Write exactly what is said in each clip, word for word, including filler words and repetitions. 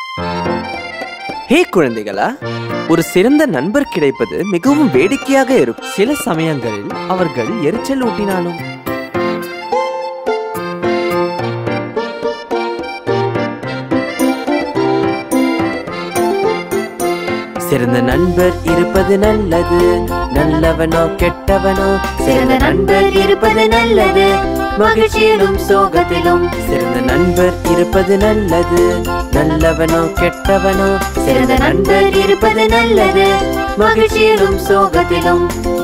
ஹே குழந்தைகளா, ஒரு சிறந்த நண்பர் கிடைப்பது மிகவும் வேடிக்கையாக இருக்கும். சில சமயங்களில் அவர்கள் எரிச்சல் ஊட்டினாலும் சிறந்த நண்பர் இருப்பது நல்லது. நல்லவனோ கெட்டவனோ சிறந்த நண்பர் இருப்பது நல்லது. மகிழ்ச்சியிலும் சோகத்திலும் சிறந்த நண்பர் இருப்பது நல்லது. நல்லவனோ கெட்டவனோ சிறந்த நண்பர் இருப்பது நல்லது. மகிழ்ச்சியிலும் சோகத்திலும்.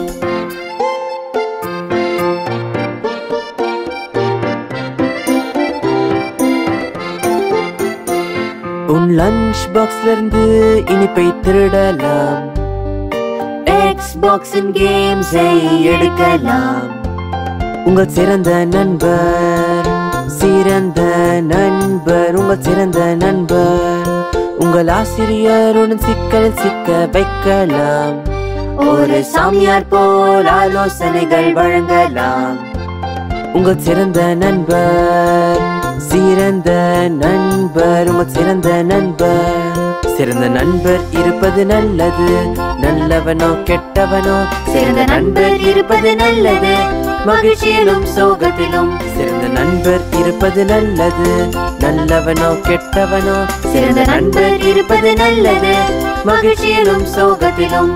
உன் லஞ்ச் பாக்ஸ்ல இருந்து இனிப்பை திருடலாம். எக்ஸ்பாக்ஸின் கேம்ஸை எடுக்கலாம். உங்கள் சிறந்த நண்பர் சிறந்த நண்பர் உங்கள் சிறந்த நண்பர் உங்கள் ஆசிரியருடன் சிக்கல் சிக்க வைக்கலாம். ஒரு சாமியார் போல் ஆலோசனைகள் வழங்கலாம். உங்கள் சிறந்த நண்பர் சிறந்த நண்பர் உங்கள் சிறந்த நண்பர். சிறந்த நண்பர் இருப்பது நல்லது. நல்லவனோ கெட்டவனோ சிறந்த நண்பர் இருப்பது நல்லது. மகிழ்ச்சியிலும் சோகத்திலும் சிறந்த நண்பர் இருப்பது நல்லது. நல்லவனோ கெட்டவனோ சிறந்த நண்பர் இருப்பது நல்லது. மகிழ்ச்சியிலும் சோகத்திலும்.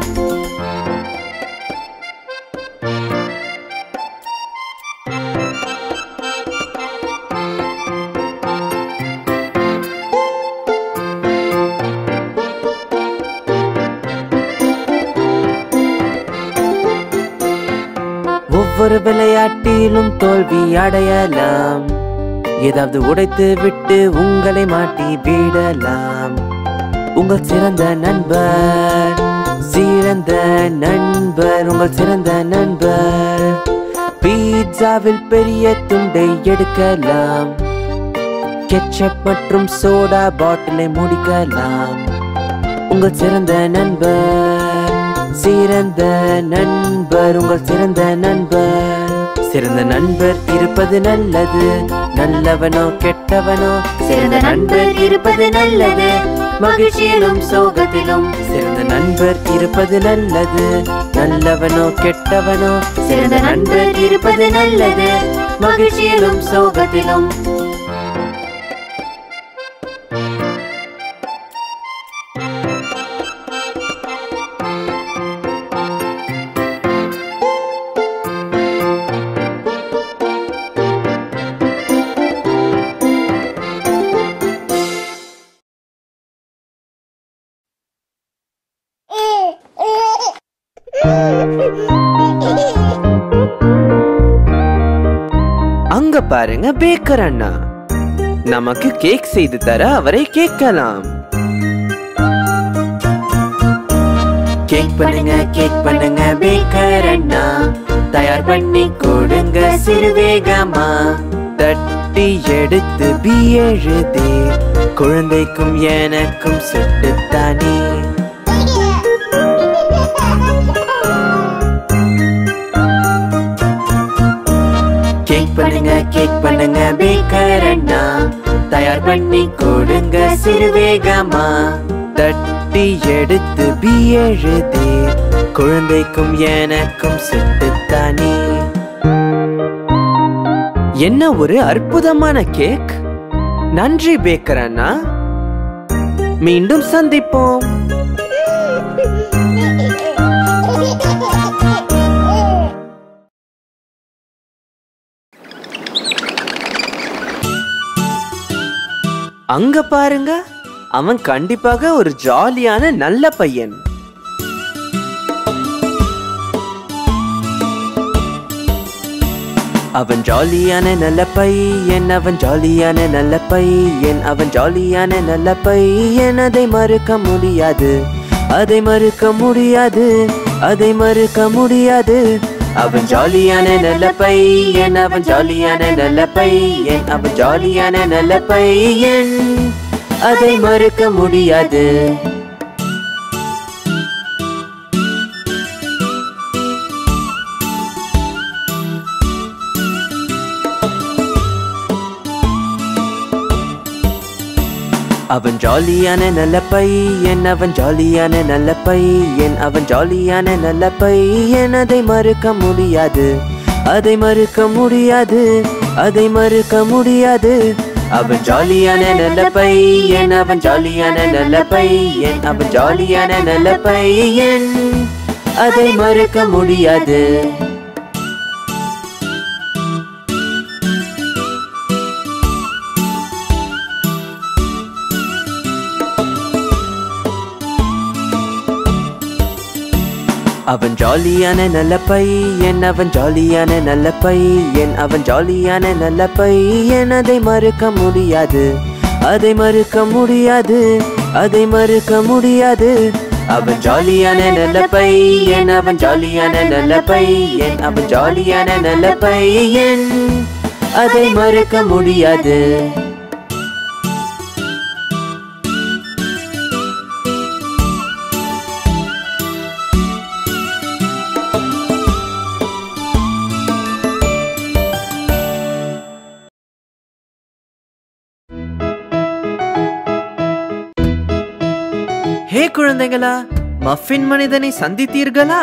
ஒவ்வொரு விளையாட்டிலும் தோல்வி அடையலாம். ஏதாவது உடைத்து விட்டு உங்களை மாட்டி விடலாம். உங்கள் சிறந்த நண்பர் சிறந்த நண்பர் உங்கள் சிறந்த நண்பர். பீட்சாவில் பெரிய துண்டை எடுக்கலாம். கெச்சப் மற்றும் சோடா பாட்டிலை முடிக்கலாம். உங்கள் சிறந்த நண்பர் சிறந்த நண்பர் உங்கள் சிறந்த நண்பர். சிறந்த நண்பர் இருப்பது நல்லது. நல்லவனோ கெட்டவனோ சிறந்த நண்பர் இருப்பது நல்லது. மகிழ்ச்சியிலும் சோகத்திலும் சிறந்த நண்பர் இருப்பது நல்லது. நல்லவனோ கெட்டவனோ சிறந்த நண்பர் இருப்பது நல்லது. மகிழ்ச்சியிலும் சோகத்திலும். அங்க பாருங்க பேக்கர் அண்ணா. நமக்கு கேக் செய்து தர அவரை கேட்கலாம். கேக் பண்ணுங்க கேக் பண்ணுங்க பேக்கர் அண்ணா. தயார் பண்ணி கொடுங்க சிறு வேகமா. தட்டி எடுத்து பி எழுது. குழந்தைக்கும் எனக்கும் சுட்டுத்தானே. கேக் பண்ணுங்க கேக் பண்ணுங்க பேக்கர் அண்ணா. தயார் பண்ணி கொடுங்க சிறு வேகமா. தட்டி எடுத்து பி எழுது. குழந்தைக்கும் எனக்கும் சுட்டுத்தானே. என்ன ஒரு அற்புதமான கேக். நன்றி பேக்கர் அண்ணா. மீண்டும் சந்திப்போம். அங்க பாருங்க, அவன் கண்டிப்பாக ஒரு ஜாலியான நல்ல பையன். அவன் ஜாலியான நல்ல பையன். அவன் ஜாலியான நல்ல பையன். அவன் ஜாலியான நல்ல பையன். அதை மறுக்க முடியாது. அதை மறுக்க முடியாது. அதை மறுக்க முடியாது. அவன் ஜாலியான நல்ல பையன். அவன் ஜாலியான நல்ல பையன். அவன் ஜாலியான நல்ல பையன். அதை மறுக்க முடியாது. அவன் ஜாலியான நல்ல பையன், அவன் ஜாலியான நல்ல பையன், அவன் ஜாலியான நல்ல பையன். அதை மறுக்க முடியாது, அதை மறுக்க முடியாது, அதை மறுக்க முடியாது. அவன் ஜாலியான நல்ல பையன், அவன் ஜாலியான நல்ல பையன், அவன் ஜாலியான நல்ல பையன். அதை மறுக்க முடியாது. அவன் ஜாலியான நல்ல பையன், அவன் ஜாலியான நல்ல பையன், அவன் ஜாலியான நல்ல பையன். அதை மறுக்க முடியாது, அதை மறுக்க முடியாது, அதை மறுக்க முடியாது. அவன் ஜாலியான நல்ல பையன், அவன் ஜாலியான நல்ல பையன், அவன் ஜாலியான நல்ல பையன். அதை மறுக்க முடியாது. ஹே குழந்தைகளா, மஃபின் மனிதனை சந்தித்தீர்களா?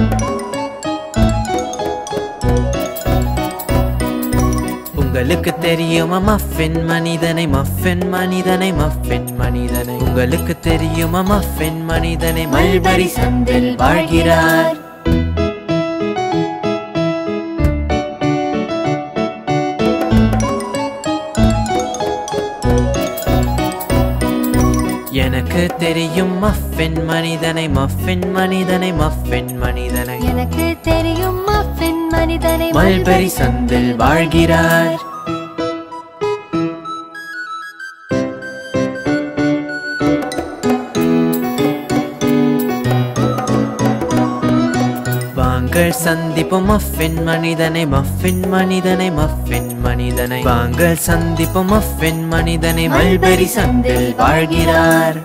உங்களுக்கு தெரியுமா மஃபின் மனிதனை, மஃபின் மனிதனை, மஃபின் மனிதனை? உங்களுக்கு தெரியுமா மஃபின் மனிதனை? மல்பரி சந்தில் வாழ்கிறார். எனக்கு தெரியும் மஃபின் மனிதனை, மஃபின் மனிதனை, மஃபின் மனிதனை. எனக்கு தெரியும் மஃபின் மனிதனை, மல்பரி சந்தில் வாழ்கிறார். வாங்கள் சந்திப்போம் மஃபின் மனிதனை, மஃபின் மனிதனை, மஃபின் மனிதனை. வாங்கள் சந்திப்போம் மஃபின் மனிதனை, மல்பரி சந்தில் வாழ்கிறார்.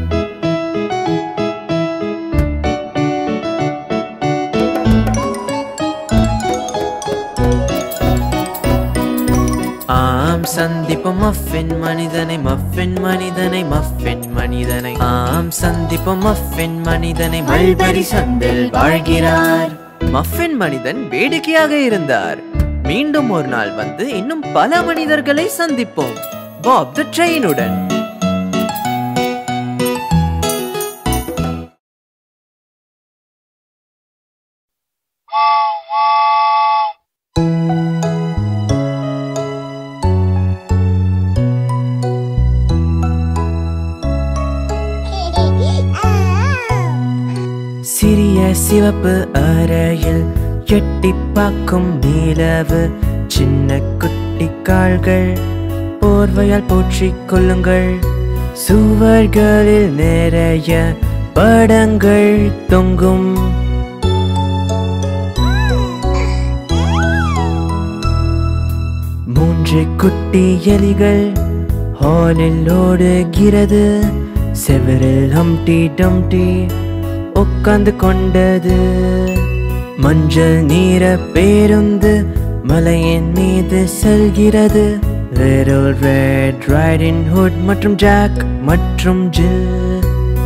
ஆம் சந்திப்போம் மஃபின் மனிதனை, மஃபின் மனிதனை, மஃபின் மனிதனை. ஆம் சந்திப்போம் மஃபின் மனிதனை, மல்பரி சந்தில் வாழ்கிறார். மஃபின் மனிதன் வேடிக்கையாக இருந்தார். மீண்டும் ஒரு நாள் வந்து இன்னும் பல மனிதர்களை சந்திப்போம், பாப் தி ட்ரெயினுடன். சிறிய சிவப்பு அறையில் எட்டி பார்க்கும் நிலவு, சின்ன குட்டி கால்கள் போர்வையால் போற்றிக் கொள்ளுங்கள். சுவர்களில் நிறைய படங்கள் தொங்கும். மூன்று குட்டி எலிகள் ஹாலில் ஓடுகிறது. செவரில் ஹம்டி டம்டி உட்கார்ந்து கொண்டது. மஞ்சள் நீர பேருந்து மலையின் மீது செல்கிறது. Little Red Riding Hood மற்றும் ஜாக் மற்றும் ஜில்.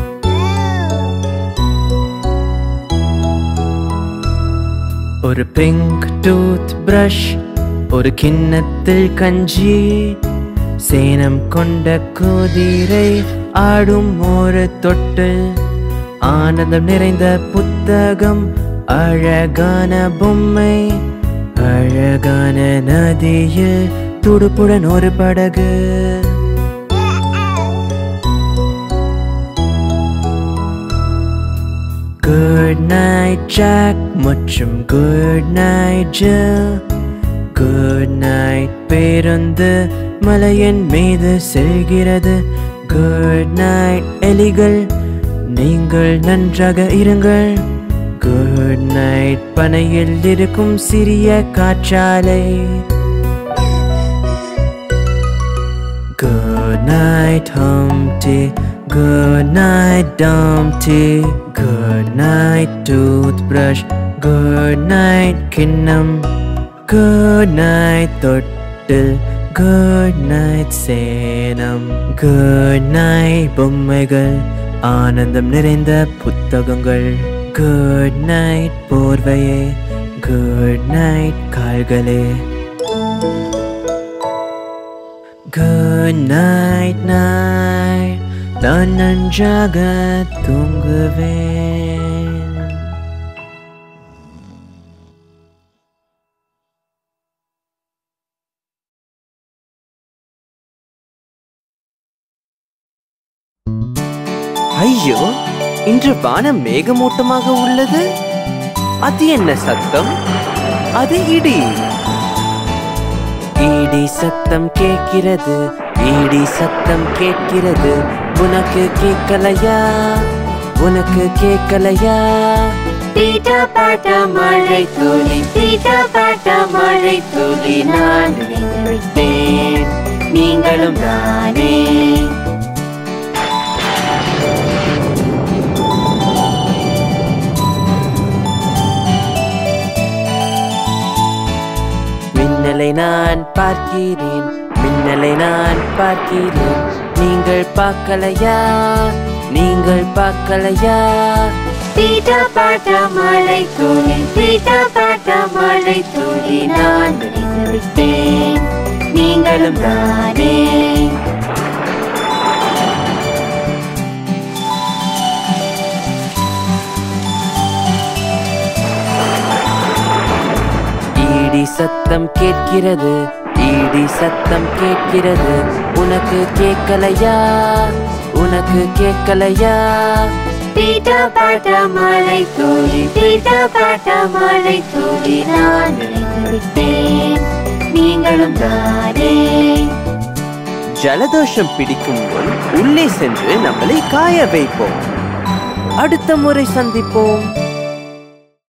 ஒரு பிங்க் டூத் பிரஷ், ஒரு கிண்ணத்தில் கஞ்சி, சேனம் கொண்ட குதிரை ஆடும் ஒரு தொட்டில். ஆனந்தம் நிறைந்த புத்தகம், அழகான பொம்மை, அழகான நதியில் துடுப்புடன் ஒரு படகு. குட் நைட் ஜாக் மற்றும் good night Jill. Good night பேருந்து மலையின் மீது செல்கிறது. குட் நைட் எலிகள், நீங்கள் நன்றாக இருங்கள். குட் நைட் பனையில் இருக்கும் சிறிய காற்றாலை. Good night Humpty, good night Dumpty. Good night toothbrush, good night கிண்ணம். குட் நைட் தொட்டில், Good night சேனம், good night பொம்மைகள், ஆனந்தம் நிறைந்த புத்தகங்கள். Good night போர்வையே, good night கால்களே. Good night night, நான் நன்றாக தூங்குவேன். ஐயோ, இன்று வானம் மேகமூட்டமாக உள்ளது. அது என்ன சத்தம்? அது இடி. இடி சத்தம் கேட்கிறது, இடி சத்தம் கேட்கிறது. உனக்கு கேட்கலையா? உனக்கு கேட்கலையா? பீட்டா பாட்டா மழை துளி, பீட்டா பாட்டா மழை துளி. நான் நினைத்தேன், நீங்களும் தானே. மின்னலை நான் பார்க்கிறேன், மின்னலை நான் பார்க்கிறேன். நீங்கள் பார்க்கலையா? நீங்கள் பார்க்கலையா? பீட்டா பாட்டா மழை துளி, பீட்டா பாட்டா மழை துளி. நான் நினைத்தேன், நீங்களும் தானே. இடி சத்தம் கேட்கிறது, இடி சத்தம் கேட்கிறது. உனக்கு கேட்கலையா? உனக்கு கேட்கலையா? பீட்டா பாட்டா மழை துளி, பீட்டா பாட்டா மழை துளி. நான் நினைத்தேன், நீங்களும் தானே. ஜலதோஷம் பிடிக்கும் முன் உள்ளே சென்று நம்மளை காய வைப்போம். அடுத்த முறை சந்திப்போம்.